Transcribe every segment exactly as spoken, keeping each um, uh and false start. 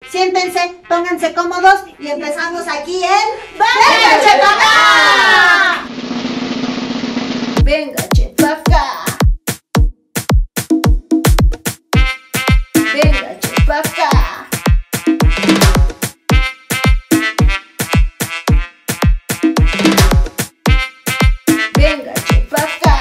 siéntense, pónganse cómodos y empezamos aquí en ¡Vénganse pa' acá! ¡Vénganse pa' acá! ¡Vénganse pa' acá! ¡Vénganse pa' acá!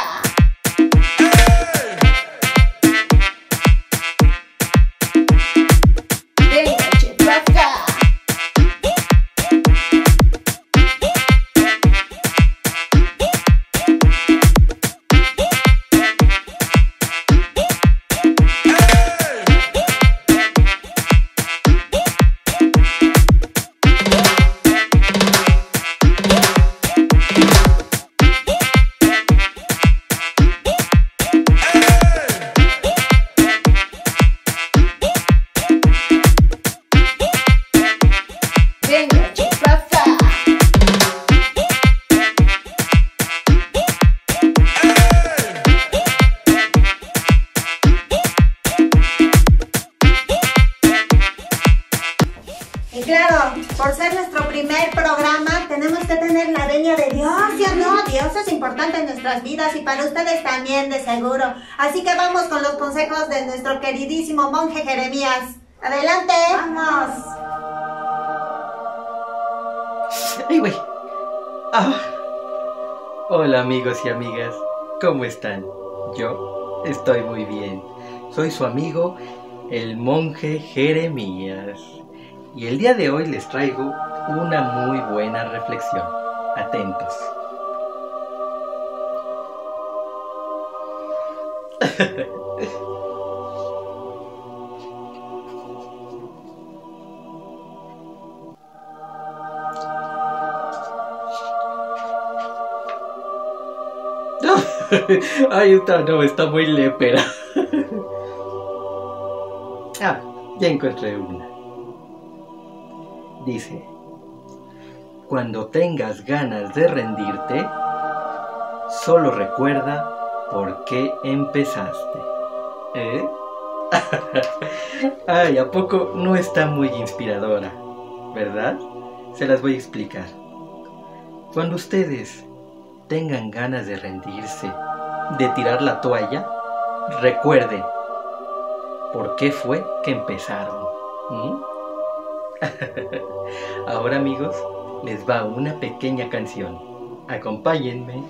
Claro, por ser nuestro primer programa tenemos que tener la venia de Dios, ¿sí o no? Dios es importante en nuestras vidas y para ustedes también, de seguro. Así que vamos con los consejos de nuestro queridísimo monje Jeremías. ¡Adelante! ¡Vamos! ¡Ay, güey! Ah. Hola amigos y amigas, ¿cómo están? Yo estoy muy bien. Soy su amigo, el monje Jeremías. Y el día de hoy les traigo una muy buena reflexión. Atentos. Ay, esta no, está muy lépera. Ah, ya encontré una. Dice, cuando tengas ganas de rendirte, solo recuerda por qué empezaste. ¿Eh? Ay, ¿a poco no está muy inspiradora? ¿Verdad? Se las voy a explicar. Cuando ustedes tengan ganas de rendirse, de tirar la toalla, recuerden por qué fue que empezaron. ¿Mm? Ahora amigos, les va una pequeña canción. Acompáñenme.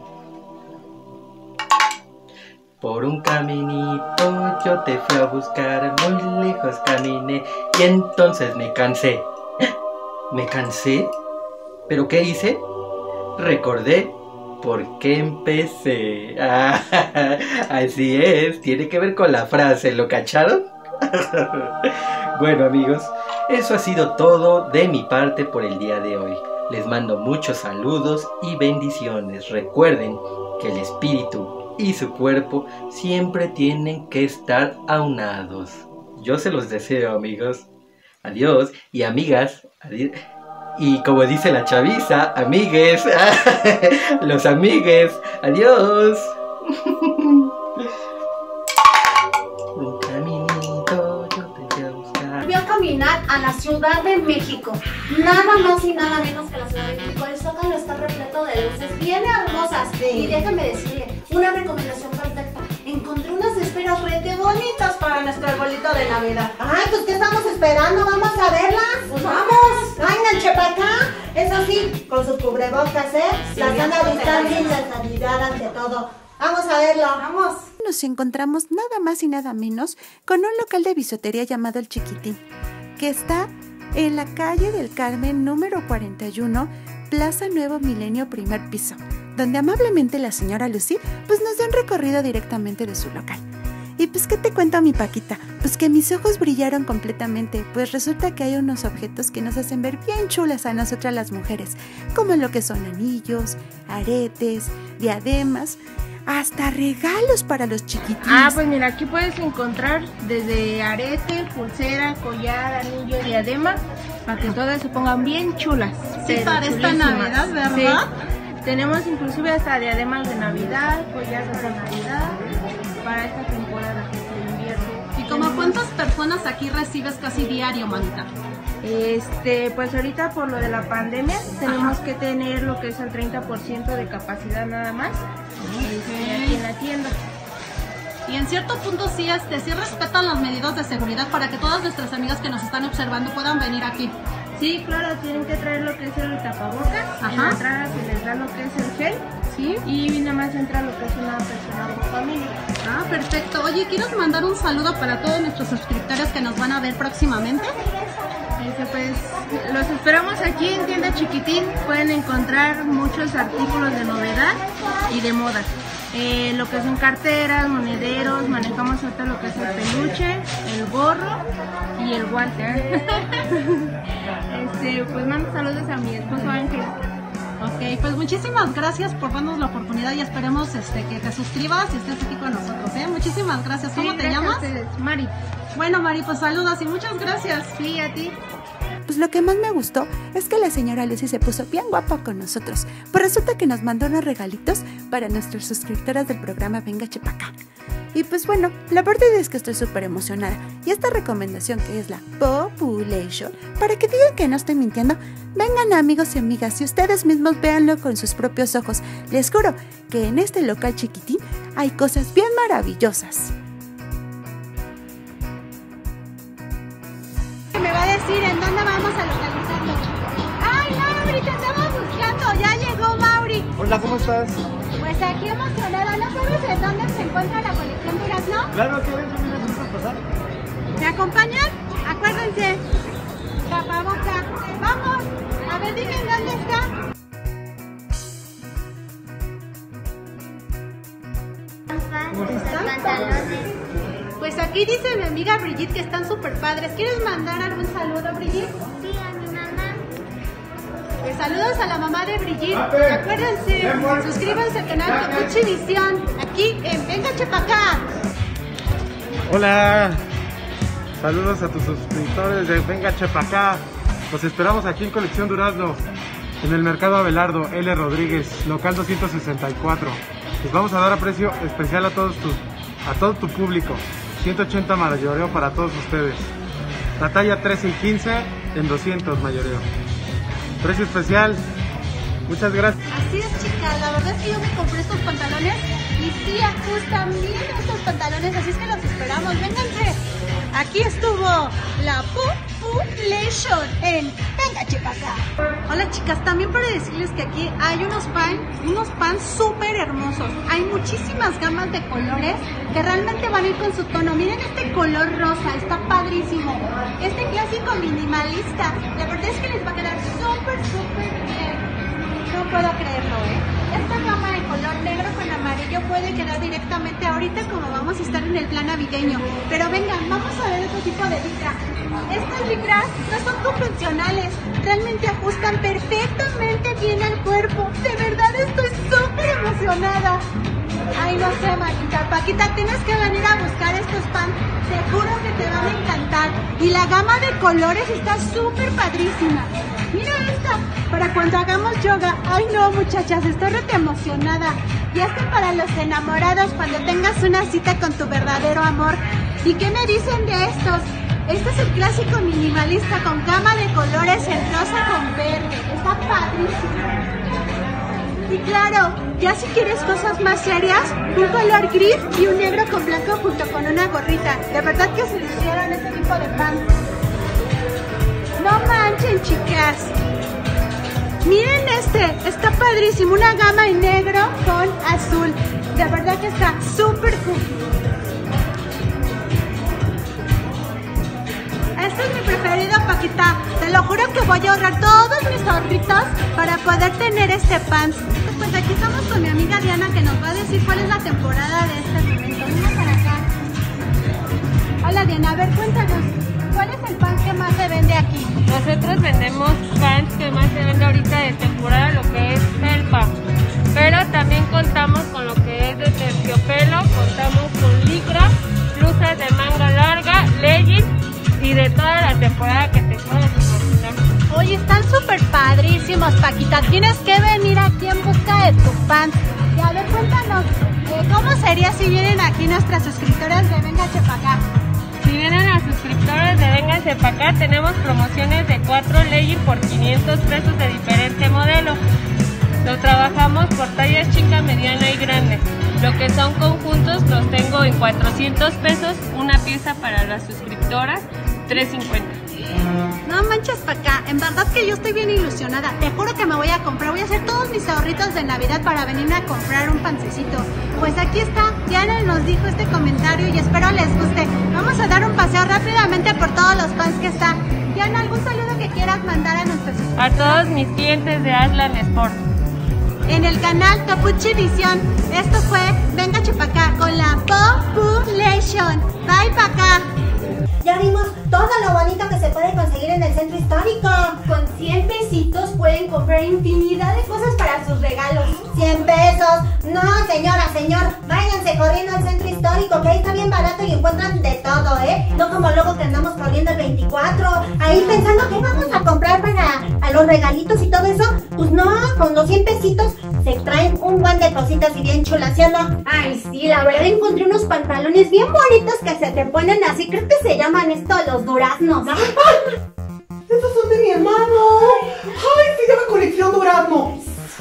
Por un caminito yo te fui a buscar, muy lejos caminé y entonces me cansé. ¿Me cansé? ¿Pero qué hice? Recordé por qué empecé. Ah, así es, tiene que ver con la frase, ¿lo cacharon? Bueno amigos, eso ha sido todo de mi parte por el día de hoy. Les mando muchos saludos y bendiciones. Recuerden que el espíritu y su cuerpo siempre tienen que estar aunados. Yo se los deseo amigos. Adiós y amigas. Adiós. Y como dice la chaviza, amigues. Los amigues. Adiós. Caminar a la Ciudad de México, nada más y nada menos que la Ciudad de México. El Zócalo está repleto de luces bien hermosas. Sí. Y déjame decirle, una recomendación perfecta. Encontré unas esferas rete bonitas para nuestro arbolito de Navidad. Ay, pues ¿qué estamos esperando? ¿Vamos a verlas? Pues vamos. Vénganse para acá. Eso sí, con sus cubrebocas, ¿eh? Sí, la sana distancia y la sanidad ante todo. Vamos a verlo. Vamos. Nos encontramos nada más y nada menos con un local de bisutería llamado El Chiquitín, que está en la calle del Carmen número cuarenta y uno, Plaza Nuevo Milenio, primer piso, donde amablemente la señora Lucy pues nos da un recorrido directamente de su local. Y pues ¿qué te cuento mi Paquita? Pues que mis ojos brillaron completamente, pues resulta que hay unos objetos que nos hacen ver bien chulas a nosotras las mujeres, como lo que son anillos, aretes, diademas, hasta regalos para los chiquitines. Ah, pues mira, aquí puedes encontrar desde arete, pulsera, collar, anillo, diadema, para que todas se pongan bien chulas. Sí, para esta Navidad, ¿verdad? Sí. Tenemos inclusive hasta diademas de Navidad, collares de Navidad, para esta temporada de invierno. ¿Cómo cuántas personas aquí recibes casi diario, manita? Este, pues ahorita por lo de la pandemia tenemos que tener lo que es el treinta por ciento de capacidad nada más este, aquí en la tienda. Y en cierto punto sí, este, sí respetan las medidas de seguridad para que todas nuestras amigas que nos están observando puedan venir aquí. Sí, claro, tienen que traer lo que es el tapabocas. Ajá. En la entrada se les da lo que es el gel. ¿Sí? Y nada más entra lo que es una persona por familia. Ah, perfecto. Oye, ¿quieres mandar un saludo para todos nuestros suscriptores que nos van a ver próximamente? Este, pues los esperamos aquí en Tienda Chiquitín. Pueden encontrar muchos artículos de novedad y de moda. Eh, lo que son carteras, monederos, manejamos ahorita lo que es el peluche, el gorro y el guante. este, pues mando saludos a mi esposo Ángel. Ok, pues muchísimas gracias por darnos la oportunidad y esperemos este, que te suscribas y estés aquí con nosotros, ¿eh? Muchísimas gracias. ¿Cómo Sí, te gracias llamas? a ustedes. Mari. Bueno, Mari, pues saludos y muchas gracias. Sí, a ti. Pues lo que más me gustó es que la señora Lucy se puso bien guapa con nosotros. Pues resulta que nos mandó unos regalitos para nuestras suscriptoras del programa Venga Chepacá. Y pues bueno, la verdad es que estoy súper emocionada. Y esta recomendación que es la Population, para que digan que no estoy mintiendo, vengan amigos y amigas y ustedes mismos véanlo con sus propios ojos. Les juro que en este local chiquitín hay cosas bien maravillosas. Me va a decir en dónde vamos a localizarlo. ¡Ay, Mauri, te estamos buscando! ¡Ya llegó Mauri! Hola, ¿cómo estás? Pues aquí emocionada. ¿No sabes en dónde se encuentra la colección Durazno? Claro que ven, mira, vamos a pasar. ¿Me acompañan? Acuérdense. Tapaboca. ¡Vamos! A ver, dime en dónde está. Pues aquí dice mi amiga Brigitte que están súper padres. ¿Quieres mandar algún saludo, Brigitte? Sí, a mi mamá. Pues saludos a la mamá de Brigitte. Acuérdense, suscríbanse al canal Tecuchi Visión, aquí en Venga Chepacá. Hola, saludos a tus suscriptores de Venga Chepacá. Los esperamos aquí en Colección Durazno, en el Mercado Abelardo, L. Rodríguez, local doscientos sesenta y cuatro. Les vamos a dar a precio especial a todos tus, a todo tu público. ciento ochenta mayoreo para todos ustedes. La talla trece y quince en doscientos mayoreo. Precio especial. Muchas gracias. Así es, chicas, la verdad es que yo me compré estos pantalones y sí ajustan bien estos pantalones, así es que los esperamos. Vénganse. Aquí estuvo la Population en Venga Chepacá. Hola, chicas, también para decirles que aquí hay unos pants, unos pants súper hermosos. Hay muchísimas gamas de colores que realmente van a ir con su tono. Miren este color rosa, está padrísimo. Este clásico minimalista, la verdad es que les va a quedar súper, súper bien. No puedo creerlo, ¿eh? Esta gama de color negro con amarillo puede quedar directamente ahorita como vamos a estar en el plan navideño. Pero vengan, vamos a ver otro tipo de licra. Estas licras no son convencionales, realmente ajustan perfectamente bien al cuerpo. De verdad estoy súper emocionada. Ay, no sé, Paquita. Paquita, tienes que venir a buscar estos pants. Seguro que te van a encantar. Y la gama de colores está súper padrísima. Mira esta, para cuando hagamos yoga. Ay, no, muchachas, estoy re emocionada. Y hasta para los enamorados, cuando tengas una cita con tu verdadero amor. ¿Y qué me dicen de estos? Este es el clásico minimalista con gama de colores en rosa con verde. Está padrísimo. Y claro, ya si quieres cosas más serias, un color gris y un negro con blanco junto con una gorrita. De verdad que se hicieron este tipo de pants. No manchen, chicas. Miren este, está padrísimo. Una gama en negro con azul. De verdad que está súper cool. Este es mi preferido, Paquita. Te lo juro que voy a ahorrar todos mis ahorritos para poder tener este pants. Pues aquí estamos con mi amiga Diana que nos va a decir cuál es la temporada de este momento. Venga para acá. Hola, Diana, a ver, cuéntanos. ¿Cuál es el pants que más se vende aquí? Nosotros vendemos pants que más se vende ahorita de temporada, lo que es felpa. Pero también contamos con lo que es de terciopelo, contamos con licra, blusas de manga larga, leggings y de toda la temporada que te puedas imaginar. Oye, están súper padrísimos, Paquita. Tienes que venir aquí en busca de tu pants. Y a ver, cuéntanos, eh, ¿cómo sería si vienen aquí nuestras suscriptoras de Venga Chepacá? Si vienen a suscriptores de Vénganse Pa' Acá, tenemos promociones de cuatro leggings por quinientos pesos de diferente modelo. Lo trabajamos por tallas chica, mediana y grande. Lo que son conjuntos los tengo en cuatrocientos pesos, una pieza para las suscriptoras, tres cincuenta. No manches pa' acá, en verdad que yo estoy bien ilusionada. Te juro que me voy a comprar, voy a hacer todos mis ahorritos de Navidad para venirme a comprar un pancecito. Pues aquí está, Diana nos dijo este comentario y espero les guste. Vamos a dar un paseo rápidamente por todos los pans que están. Diana, ¿algún saludo que quieras mandar a nuestros A todos mis clientes de Aslan Sport. En el canal Topuchi Visión. Esto fue Vénganse Pa' Acá con la Population. Bye pa' acá. Ya vimos todo lo bonito que se puede conseguir en el centro histórico. Con cien pesitos pueden comprar infinidad de cosas para sus regalos. cien pesos. No, señora, señor, váyanse corriendo al centro histórico, que ahí está bien barato y encuentran de todo, ¿eh? No como luego que andamos corriendo el veinticuatro, ahí pensando que vamos a comprar para a los regalitos y todo eso. Pues no, con los cien pesitos se traen un buen de cositas y bien chulas, ¿sí o no? Ay, sí, la verdad encontré unos pantalones bien bonitos que se te ponen así, creo que se llaman esto los duraznos. ¡Ay! ¡Estos son de mi hermano! ¡Ay, se llama Colección Durazno!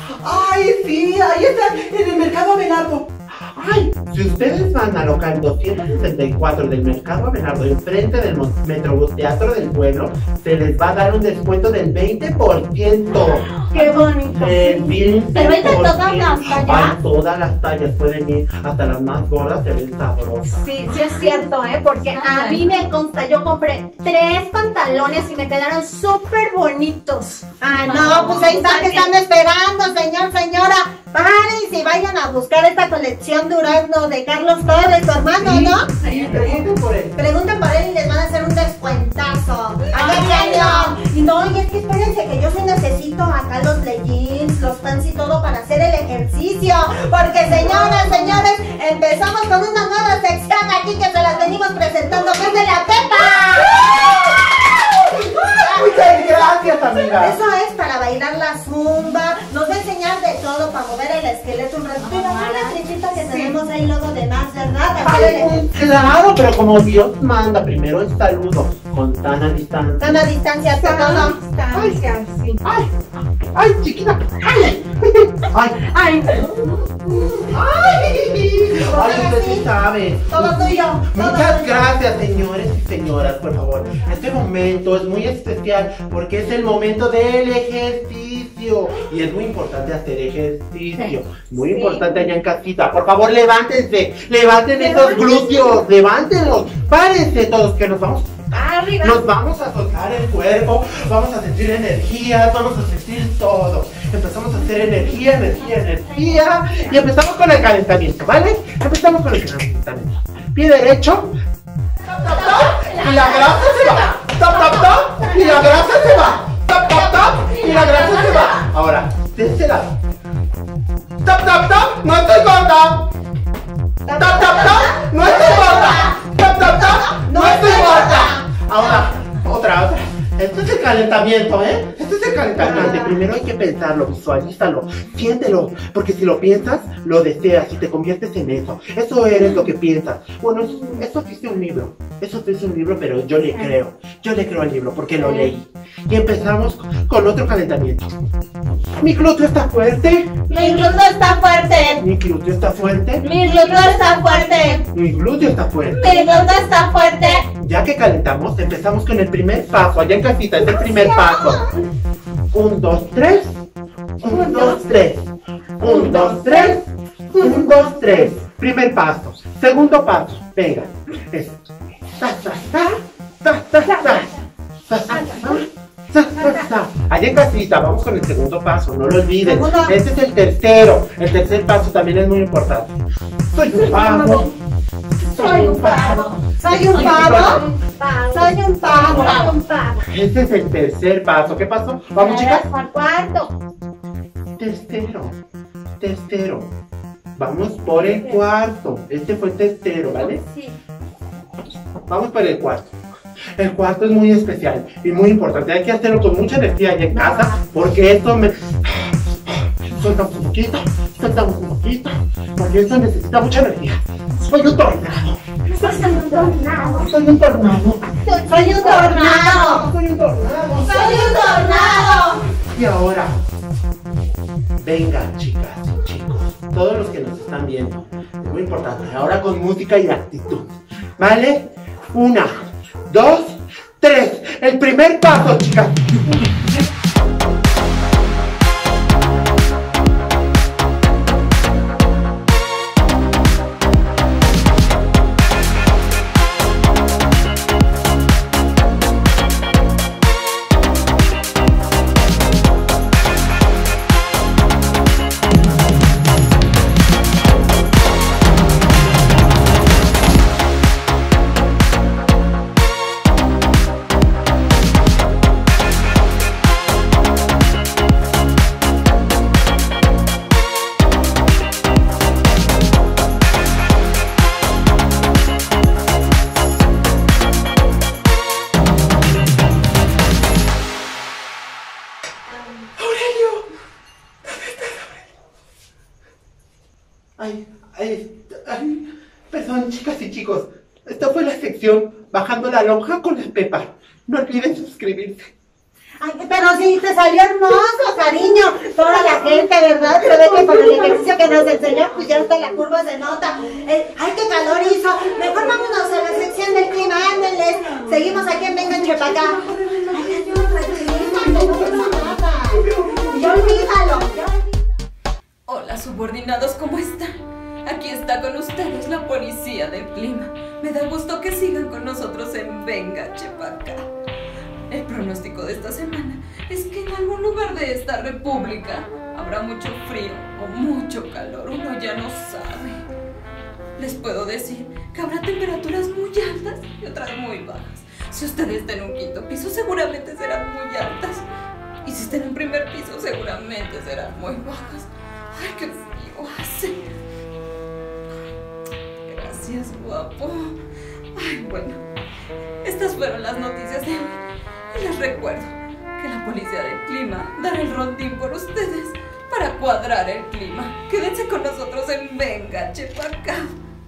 ¡Ay, sí! Ahí están en el Mercado Abelardo. ¡Ay! Si ustedes van al local doscientos sesenta y cuatro del Mercado Abelardo, enfrente del Metrobús Teatro del Pueblo, se les va a dar un descuento del veinte por ciento. ¡Qué bonito! El veinte por ciento. ¿Pero es de todas las tallas? Ay, todas las tallas pueden ir, hasta las más gordas se ven sabrosas. Sí, sí es cierto, ¿eh? Porque a mí me consta, yo compré tres pantalones y me quedaron súper bonitos. Ah, no, pues ahí están que están esperando, señor, señora. Párense y vayan a buscar esta colección Durazno de Carlos Torres, tu hermano, Sí, ¿no? sí, pregunten por él. Pregunten por él y les van a hacer un descuentazo. ¡Ay, cañón! Y no, y es que espérense que yo sí necesito acá los leggings, los pants y todo para hacer el ejercicio. Porque, señoras, señores, empezamos con una nueva sección aquí que se las venimos presentando, que es de la Pepa. Muchas gracias, amiga. Eso es para bailar la zumba. Nos va a enseñar de todo para mover el esqueleto un ratito. Pero una tripita que tenemos ahí luego de más, ¿verdad? Ay, claro, pero como Dios manda, primero el saludo con sana distancia. Sana distancia, todo. Ay, sí. Ay, ay, chiquita. Ay, ay, ay. Ay, usted sí sabe. Todo tuyo. todo Muchas tuyo. gracias, señores y señoras, por favor. Este momento es muy especial porque es el momento del ejercicio. Y es muy importante hacer ejercicio. Muy importante allá en casita. Por favor, levántense. Levanten esos glúteos. Levántenlos. Párense todos que nos vamos. Arriba. Nos vamos a soltar el cuerpo, vamos a sentir energías, vamos a sentir todo. Empezamos a hacer energía, energía, energía. Y empezamos con el calentamiento, ¿vale? Empezamos con el calentamiento. Pie derecho. Tap, tap, tap, y la grasa se va. Tap, tap, tap, y la grasa se va. Tap, tap, tap, y la grasa se va. Ahora, de este lado. Tap, tap, tap, no estoy gorda. Tap, tap, tap, no estoy gorda. Tap, tap, tap, no estoy gorda. Ahora, otra, otra. Esto es el calentamiento, ¿eh? Esto es el calentamiento. Primero hay que pensarlo, visualízalo, siéntelo. Porque si lo piensas, lo deseas y te conviertes en eso. Eso eres lo que piensas. Bueno, eso, eso dice un libro. Eso dice un libro, pero yo le creo. Yo le creo al libro porque lo leí. Y empezamos con otro calentamiento. Mi glúteo está fuerte. Mi glúteo está fuerte. Mi glúteo está fuerte. Mi glúteo está fuerte. Mi glúteo está fuerte. Mi glúteo está fuerte. Ya que calentamos, empezamos con el primer paso. Allá en casita es el primer paso. Un, dos, tres. Un, dos, tres. Un, dos, tres. Un, dos, tres. Primer paso. Segundo paso. Venga. Es. Ta, ta, ta. Ta, ta, ta. Ta, ta, ta. Ta, ta, ta. Allá en casita, vamos con el segundo paso, no lo olviden. Este es el tercero. El tercer paso también es muy importante. Soy un pavo. Soy un pavo. Soy un pavo. Soy un pavo. Este es el tercer paso. ¿Qué pasó? Vamos, chicas. Al cuarto. Tercero. Tercero. Vamos por el cuarto. Este fue el tercero, ¿vale? Sí. Vamos por el cuarto. El cuarto es muy especial y muy importante. Hay que hacerlo con mucha energía allá en casa porque esto me... Soltamos un poquito, soltamos un poquito, porque esto necesita mucha energía. Soy un tornado. Soy un tornado. Soy un tornado. Soy un tornado. Soy un tornado. Soy un tornado. Y ahora, vengan chicas y chicos, todos los que nos están viendo, es muy importante, ahora con música y actitud, ¿vale? Una, dos, tres, el primer paso, chicas. Ay, ay, ay, perdón chicas y chicos, esta fue la sección Bajando la Lonja con la Pepa. No olviden suscribirse. Ay, pero sí, te salió hermoso, cariño. Toda la gente, ¿verdad? Se ve que con el ejercicio que nos enseñó, pues ya hasta la curva se nota. Eh, ay, qué calor hizo. Mejor vámonos a la sección del clima, ándenles. Seguimos aquí en Vengan Chepacá. Ay, Dios, tranquilízate, no pasa nada. Ya olvídalo, ya olvídalo. Hola subordinados, ¿cómo están? Aquí está con ustedes la policía del clima. Me da gusto que sigan con nosotros en Venga Chepacá. El pronóstico de esta semana es que en algún lugar de esta república habrá mucho frío o mucho calor, uno ya no sabe. Les puedo decir que habrá temperaturas muy altas y otras muy bajas. Si usted está en un quinto piso seguramente serán muy altas, y si está en un primer piso seguramente serán muy bajas. ¡Ay, qué frío hace! Gracias, guapo. Ay, bueno, estas fueron las noticias de hoy. Y les recuerdo que la policía del clima dará el rondín por ustedes para cuadrar el clima. Quédense con nosotros en Venga Chepacá.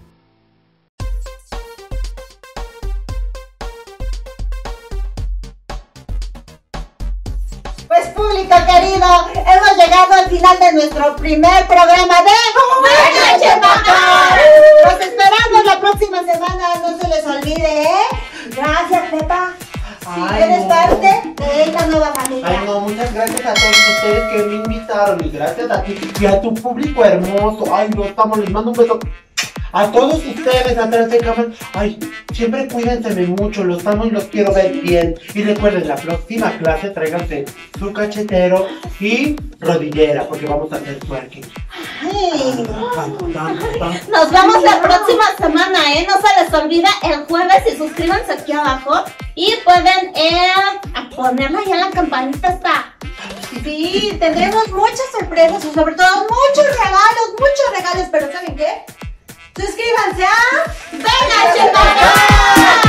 Pues público querido, hemos llegado al final de nuestro primer programa de Venga Chepacá. Los esperamos la próxima semana, no se les olvide, ¿eh? Gracias, Pepa. Si Ay, eres no. parte de esta nueva familia. Ay, no, muchas gracias a todos ustedes que me invitaron y gracias a ti y a tu público hermoso. Ay, no, estamos, les mando un beso a todos ustedes atrás de cámara. Ay, siempre cuídense mucho, los amo y los quiero ver bien. Y recuerden, la próxima clase tráiganse su cachetero y rodillera porque vamos a hacer twerking. Ay. Nos vemos la próxima semana, ¿eh? No se les olvida el jueves y suscríbanse aquí abajo. Y pueden eh, ponerla ya en la campanita está. Sí, tendremos muchas sorpresas y sobre todo muchos regalos, muchos regalos. Pero ¿saben qué? Suscríbanse a ¡Venga, Chepacá!